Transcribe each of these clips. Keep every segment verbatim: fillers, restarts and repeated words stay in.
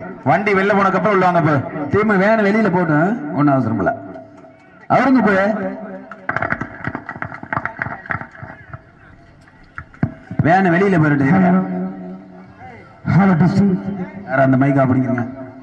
வண்டி வெளில போனக்கப்புறம் உள்ளாங்க போ. தீமை வேணும் வெளியில போட்டு ஒன்னும் அவசரம் இல்ல. அவருங்க போய் வேணும் வெளியில போயிட்டு அந்த மைக்கா அப்படிங்கிறீங்க.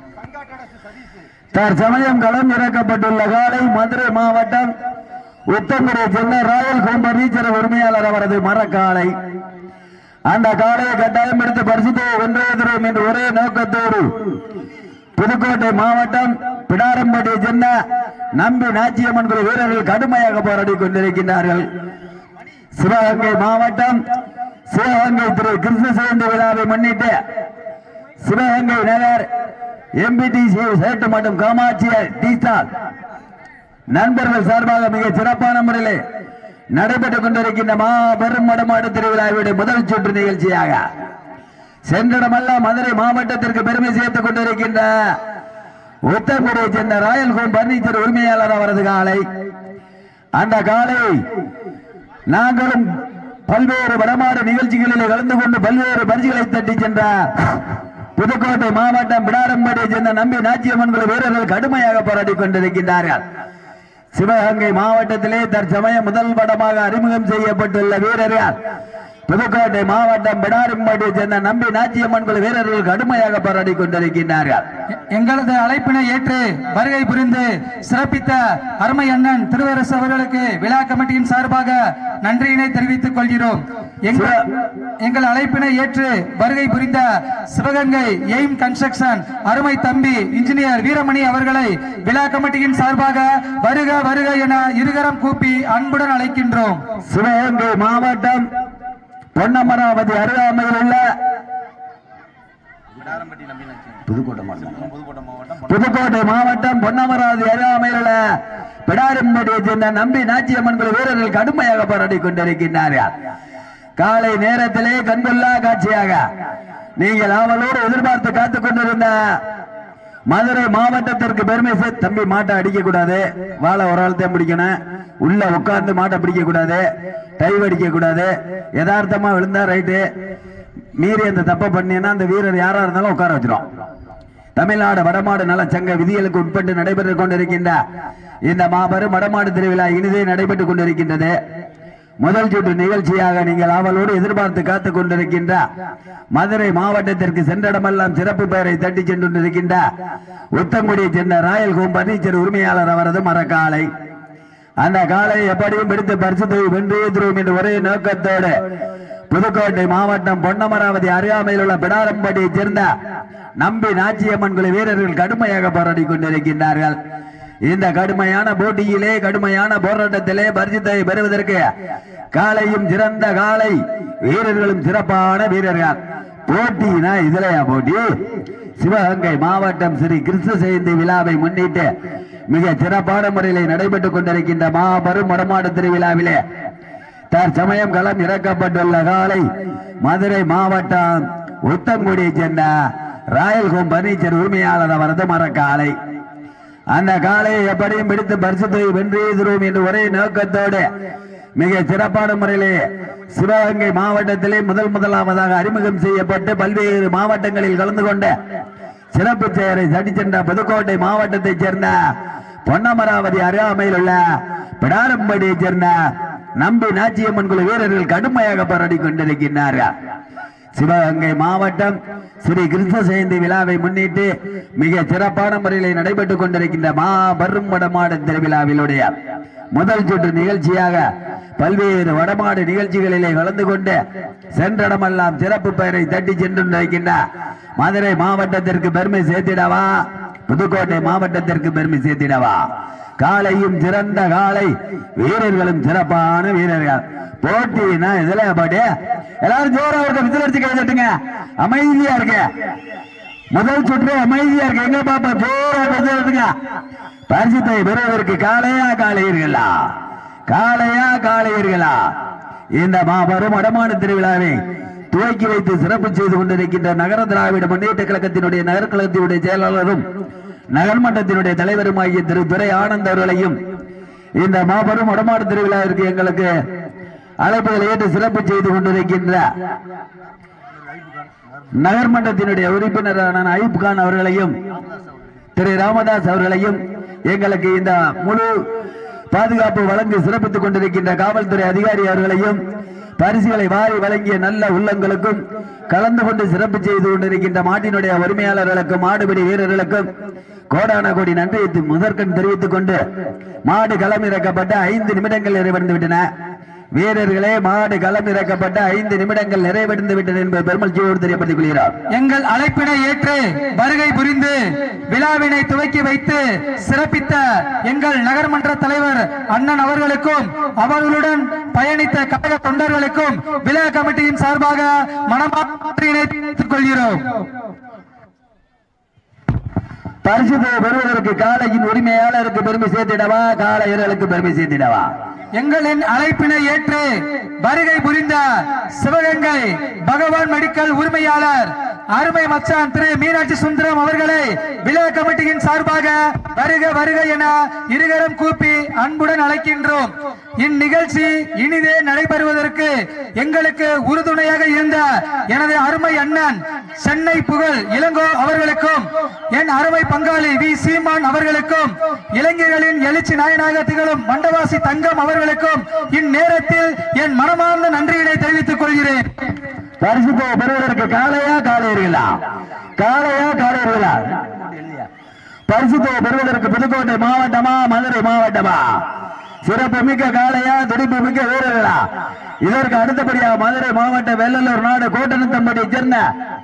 தற்சமயம் களம் இறக்கப்பட்டுள்ள காலை மதுரை மாவட்டம் உத்தங்குடி சென்னை ராயல் கோம்பர் நீச்சர உரிமையாளர் அவரது மரக்காலை. அந்த காலையை கட்டாயம் எடுத்து பரிசுத்தை வென்றே தரும் என்று ஒரே நோக்கத்தோடு புதுக்கோட்டை மாவட்டம் பிடாரம்பட்டி சென்ன நம்பி நாச்சியம்மன் குழு வீரர்கள் கடுமையாக போராடி கொண்டிருக்கின்றார்கள். சிவகங்கை மாவட்டம் சிவகங்கை திரு கிருஷ்ண ஜெயந்தி விழாவை முன்னிட்டு சிவகங்கை நகர் எம்பிடிசி சேட்டு மற்றும் காமாட்சி டீஸ்டால் நண்பர்கள் சார்பாக மிக சிறப்பான முறையில் நடைபெற்றுக் கொண்டிருக்கின்ற மாபெரும் மடமாடு திருவிழாவுடைய முதல் சுற்று நிகழ்ச்சியாக சென்றிடமல்ல மதுரை மாவட்டத்திற்கு பெருமை சேர்த்துக் கொண்டிருக்கின்ற உத்தங்குடியை சேர்ந்த ராயல் கோம் பர்னிச்சர் உரிமையாளர் அவரது காலை. அந்த காலை நாங்களும் பல்வேறு வடமாடு நிகழ்ச்சிகளில் கலந்து கொண்டு பல்வேறு பரிசுகளை தட்டி சென்ற புதுக்கோட்டை மாவட்டம் பிடாரம்பட்டியை சேர்ந்த நம்பி நாச்சியம்மன் குழு வீரர்கள் கடுமையாக போராடி கொண்டிருக்கின்றார்கள். சிவகங்கை மாவட்டத்திலே தற்சமயம் முதல் படமாக அறிமுகம் செய்யப்பட்டுள்ள வீரர்கள் புதுக்கோட்டை மாவட்டம் பிடாரம்பட்டியை சேர்ந்த நம்பி நாச்சியம்மன் குழு வீரர்கள் கடுமையாக போராடி கொண்டிருக்கின்றார்கள். எங்களது அழைப்பினை ஏற்று வருகை புரிந்து சிறப்பித்த அருமை அண்ணன் திருவரசு அவர்களுக்கு விழா கமிட்டியின் சார்பாக நன்றியினை தெரிவித்துக் கொள்கிறோம். எங்கள் அழைப்பினை ஏற்று வருகை புரிந்த சிவகங்கை எய்ம் கன்ஸ்ட்ரக்ஷன் அருமை தம்பி இன்ஜினியர் வீரமணி அவர்களை விழா கமிட்டியின் சார்பாக வருக வருக என இருகரம் கூப்பி அன்புடன் அழைக்கின்றோம். சிவகங்கை மாவட்டம் பொன்னமராவதி அருகாமையில் உள்ள புதுக்கோட்டை மாவட்டம் பொன்னமராவதி அருகாமையில் உள்ள பிடாரம்பட்டியை சேர்ந்த நம்பி நாச்சியம்மன் குழு வீரர்கள் கடுமையாக போராடி கொண்டிருக்கின்றார்கள். காலை நேரத்திலே கண்கொள்ளா காட்சியாக நீங்கள் அவளோடு எதிர்பார்த்து காத்துக் கொண்டிருந்த மதுரை மாவட்டத்திற்கு பெருமை சேர்த்து தம்பி மாட்டை அடிக்க கூடாது, வாழை ஒரு ஆள் தான் பிடிக்கணும், உள்ள உட்கார்ந்து மாட்டை பிடிக்க கூடாது, டைவ் அடிக்க கூடாது, யதார்த்தமா விழுந்தா ரைட்டு, மீறி அந்த தப்பை பண்ணினா அந்த வீரர் யாரா இருந்தாலும் உட்கார வச்சிடும். தமிழ்நாடு வடமாடு நல சங்க விதிகளுக்கு உட்பட்டு நடைபெற்றுக் கொண்டிருக்கின்ற இந்த மாபெரும் வடமாடு திருவிழா இனிதே நடைபெற்றுக் கொண்டிருக்கின்றது. முதல் சுற்று நிகழ்ச்சியாக நீங்கள் ஆவலோடு எதிர்பார்த்து காத்துக் கொண்டிருக்கின்ற மதுரை மாவட்டத்திற்கு சென்றடமெல்லாம் சிறப்பு பெயரை தட்டி சென்றிருக்கின்ற உத்தங்குடியை சேர்ந்த ராயல் கோம் பர்னிச்சர் உரிமையாளர் அவரது மரக்காலை. அந்த காலை எப்படியும் பிடித்து பரிசுத்தை வென்றே தரும் என்ற ஒரே நோக்கத்தோடு புதுக்கோட்டை மாவட்டம் பொன்னமராவதி அருகாமையில் உள்ள பிடாரம்பட்டியை சேர்ந்த நம்பி நாச்சியம்மன் குழு வீரர்கள் கடுமையாக போராடி கொண்டிருக்கின்றார்கள். இந்த கடுமையான போட்டியிலே கடுமையான போராட்டத்திலே பரிசுத்தை பெறுவதற்கு காலையும் சிறந்த காலை வீரர்களும் சிறப்பான வீரர்கள். போட்டினா இதுலயா போட்டி? சிவகங்கை மாவட்டம் ஸ்ரீ கிருஷ்ண ஜெயந்தி விழாவை முன்னிட்டு மிக சிறப்பான முறையில் நடைபெற்றுக் கொண்டிருக்கின்ற மாபெரும் வடமாடு திருவிழாவிலே தற்சமயம் களம் இறக்கப்பட்டுள்ள காலை மதுரை மாவட்டம் உத்தங்குடியை சேர்ந்த ராயல் கோம் பர்னிச்சர் உரிமையாளர் அவரது மரக்காலை. அந்த காலையை எப்படியும் பிடித்து பரிசுத்தை வென்றே தரும் என்று ஒரே நோக்கத்தோடு மிக சிறப்பான முறையிலே சிவகங்கை மாவட்டத்திலே முதல் முதலாவதாக அறிமுகம் செய்யப்பட்டு பல்வேறு மாவட்டங்களில் கலந்து கொண்ட சிறப்பு பெயரை தட்டி சென்ற புதுக்கோட்டை மாவட்டத்தைச் சேர்ந்த பொன்னமராவதி அருகாமையில் உள்ள பிடாரம்பட்டியை சேர்ந்த நம்பி நாச்சியம்மன் குழு வீரர்கள் கடுமையாக போராடி கொண்டிருக்கின்றார்கள். சிவகங்கை மாவட்டம் ஸ்ரீ கிருஷ்ண ஜெயந்தி விழாவை முன்னிட்டு மிக சிறப்பான முறையில் நடைபெற்றுக் கொண்டிருக்கின்ற மாபெரும் வடமாடு திருவிழாவிலுடைய முதல் சுற்று நிகழ்ச்சியாக பல்வேறு வடமாடு நிகழ்ச்சிகளிலே கலந்து கொண்டு சென்றடமெல்லாம் சிறப்பு பெயரை தட்டி சென்றிருக்கின்ற மதுரை மாவட்டத்திற்கு பெருமை சேர்த்திடவா, புதுக்கோட்டை மாவட்டத்திற்கு பெருமை சேர்த்திடவா? காலையும் சிறந்த காலை வீரர்களும் சிறப்பான வீரர்கள். போட்டினா இதுல பாட்டு எல்லாரும் ஜோரா இருக்க விசிலடிச்சு கைதட்டுங்க, அமைதியா இருக்க. முதல் சுற்று அமைதியா இருக்கு, எங்க பாப்பா ஜோரா விசிலடிங்க. பரிசுத்தை பெறுவதற்கு காளையா காளையர்களா, காளையா காளையர்களா? இந்த மாபெரும் வடமாடு திருவிழாவை துவக்கி வைத்து சிறப்பு செய்து கொண்டிருக்கின்ற நகர திராவிட முன்னேற்ற கழகத்தினுடைய நகர்கழகத்தினுடைய செயலாளரும் நகர்மன்றத்தினுடைய தலைவருமாகிய திரு துரை ஆனந்த் அவர்களையும் இந்த மாபெரும் வடமாடு திருவிழாவிற்கு எங்களுக்கு அழைப்புகளை ஏற்று சிறப்பு செய்து கொண்டிருக்கின்ற நகர்மன்றத்தினுடைய உறுப்பினரான ஐப் கான் அவர்களையும் திரு ராமதாஸ் அவர்களையும் எங்களுக்கு இந்த முழு பாதுகாப்பு வழங்கி சிறப்பித்துக் கொண்டிருக்கின்ற காவல்துறை அதிகாரி அவர்களையும் பரிசுகளை வாரி வழங்கிய நல்ல உள்ளங்களுக்கும் கலந்து கொண்டு சிறப்பு செய்து கொண்டிருக்கின்ற மாட்டினுடைய உரிமையாளர்களுக்கும் மாடுபிடி வீரர்களுக்கும் கோடான கோடி நன்றியை முதற்கண் தெரிவித்துக் கொண்டு மாடு களமிறக்கப்பட்ட ஐந்து நிமிடங்கள் நிறைவடைந்து விட்டன. வீரர்களே, மாடு களம் இறக்கப்பட்ட ஐந்து நிமிடங்கள் நிறைவடைந்து விட்டது என்பது பெருமகிழ்ச்சியோடு தெரியப்படுத்திக் கொள்கிறார். எங்கள் அழைப்பினை ஏற்று வருகை புரிந்து விழாவினை துவக்கி வைத்து சிறப்பித்த எங்கள் நகர்மன்ற தலைவர் அண்ணன் அவர்களுக்கும் அவர்களுடன் பயணித்த கழக தொண்டர்களுக்கும் விழா கமிட்டியின் சார்பாக மனமாற்றினை தெரிவித்துக் கொள்கிறோம். பரிசு பெறுவதற்கு காளையின் உரிமையாளருக்கு பெருமை சேர்த்திடவா, காளையர்களுக்கு பெருமை சேர்த்திடவா? எங்களின் அழைப்பினை ஏற்று வருகை புரிந்த சிவகங்கை பகவான் மெடிக்கல் உரிமையாளர் அருமை மச்சான் திரு மீனாட்சி சுந்தரம் அவர்களை விழா கமிட்டியின் சார்பாக வருக வருக என இருகரம் கூப்பி அன்புடன் அழைக்கின்றோம். இந்நிகழ்ச்சி இனிதே நடைபெறுவதற்கு எங்களுக்கு உறுதுணையாக இருந்த எனது அருமை அண்ணன் சென்னை புகழ் இளங்கோ அவர்களுக்கும் என் அருமை பங்காளி வி சீமான் அவர்களுக்கும் இளைஞர்களின் எழுச்சி நாயனாக திகழும் மண்டவாசி தங்கம் அவர்களுக்கும் இந்நேரத்தில் என் மனமார்ந்த நன்றியினை தெரிவித்துக் கொள்கிறேன். பரிசு பெறுவதற்கு காளையா காளையர்களா, காளையா காளையர்களா? பரிசு பெறுவதற்கு புதுக்கோட்டை மாவட்டமா, மதுரை மாவட்டமா? சிறப்பு மிக்க காளையா, துடிப்பு மிக்க வீரர்களா? இதற்கு அடுத்தபடியா மதுரை மாவட்ட வெள்ளலூர் நாடு கோட்டனத்தம்பட்டியை சேர்ந்த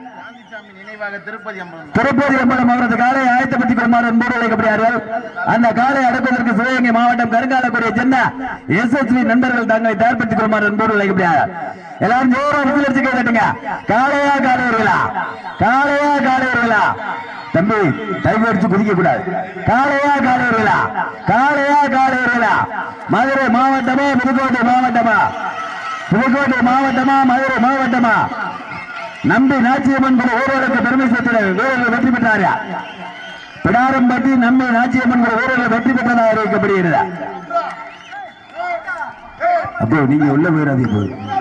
திருப்பதி அம்பலம் அவரது காலை ஆயத்தப்படுத்திக் கொள்ளுமாறு என்போடு அழைக்கப்படுகிறார்கள். அந்த காலை அடக்குவதற்கு சிவகங்கை மாவட்டம் கருங்காலக்குடியை சேர்ந்த எஸ் எஸ் வி நண்பர்கள் தங்களை தயார்படுத்திக் கொள்ளுமாறு என்போடு அழைக்கப்படுகிறார்கள். எல்லாரும் ஜோரா விசிலடிச்சு கேட்டுங்க. காளையா காளையர்களா, காளையா காளையர்களா? தம்பி டைம் அடிச்சு குதிக்க கூடாது. காளையா காளையர்களா, காளையா காளையர்களா? மதுரை மாவட்டமா, புதுக்கோட்டை மாவட்டமா? புதுக்கோட்டை மாவட்டமா, மதுரை மாவட்டமா? நம்பி நாச்சியம்மன் ஊர்களுக்கு பெருமை சேர்த்த வீரர்கள் வெற்றி பெற்றாரா? பிடாரம்பட்டி நம்பி நாச்சியம்மன் ஊர்கள் வெற்றி பெற்றதாக அறிவிக்கப்படுகிறது. அப்போ நீங்க உள்ள போயிடாதீங்க.